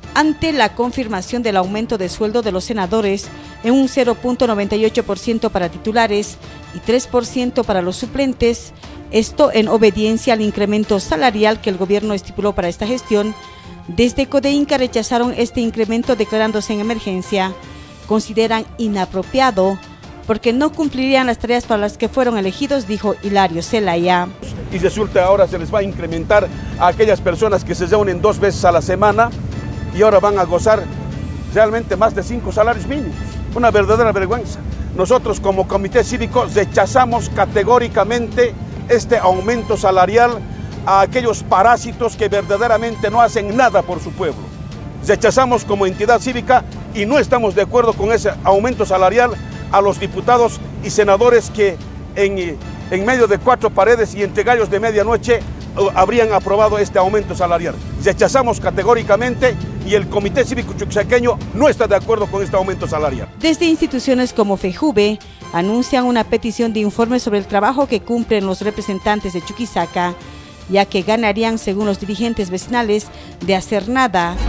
ante la confirmación del aumento de sueldo de los senadores en un 0.98% para titulares y 3% para los suplentes, esto en obediencia al incremento salarial que el gobierno estipuló para esta gestión. Desde Codeinca rechazaron este incremento declarándose en emergencia. Consideran inapropiado porque no cumplirían las tareas para las que fueron elegidos, dijo Hilario Zelaya. Y resulta ahora se les va a incrementar a aquellas personas que se reúnen 2 veces a la semana y ahora van a gozar realmente más de 5 salarios mínimos. Una verdadera vergüenza. Nosotros como Comité Cívico rechazamos categóricamente este aumento salarial a aquellos parásitos que verdaderamente no hacen nada por su pueblo. Rechazamos como entidad cívica y no estamos de acuerdo con ese aumento salarial a los diputados y senadores que en medio de 4 paredes y entre gallos de medianoche habrían aprobado este aumento salarial. Rechazamos categóricamente y el Comité Cívico Chuquisaqueño no está de acuerdo con este aumento salarial. Desde instituciones como FEJUVE anuncian una petición de informe sobre el trabajo que cumplen los representantes de Chuquisaca, ya que ganarían, según los dirigentes vecinales, de hacer nada.